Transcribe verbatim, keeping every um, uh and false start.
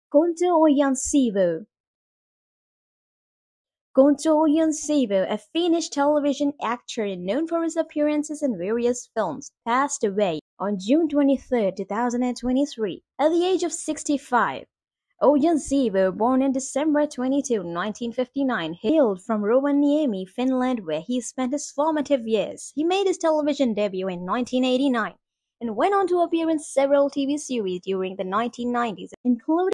Kunto Ojansivu. Kunto Ojansivu, a Finnish television actor known for his appearances in various films, passed away on June twenty-third, two thousand twenty-three, at the age of sixty-five. Ojansivu, born on December twenty-second, nineteen fifty-nine, hailed from Rovaniemi, Finland, where he spent his formative years. He made his television debut in nineteen eighty-nine and went on to appear in several T V series during the nineteen nineties, including